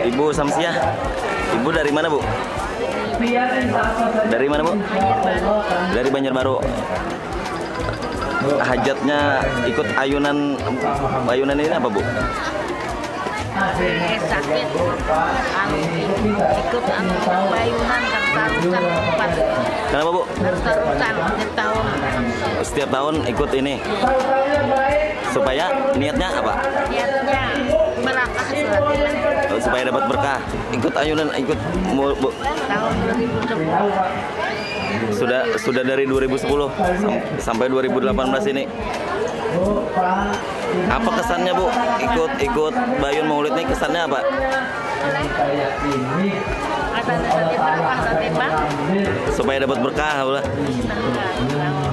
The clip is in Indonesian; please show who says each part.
Speaker 1: Ibu Samsiah. Ibu dari mana, Bu? Dari mana, Bu? Dari Banjarbaru. Hajatnya ikut ayunan ini apa, Bu?
Speaker 2: Sakit ikut bayunan kan tarusan 4.
Speaker 1: Kenapa, Bu?
Speaker 2: Tarusan setiap tahun.
Speaker 1: Setiap tahun ikut ini. Supaya niatnya apa?
Speaker 2: Niatnya berkah suratnya.
Speaker 1: Supaya dapat berkah. Ikut ayunan, ikut Bu.
Speaker 2: Tahun 2010.
Speaker 1: Sudah dari 2010 sampai 2018 ini. Apa kesannya, Bu? Ikut Bayun Maulid ini kesannya apa?
Speaker 2: Ada berkah,
Speaker 1: Supaya dapat berkah, Allah.
Speaker 2: berkah.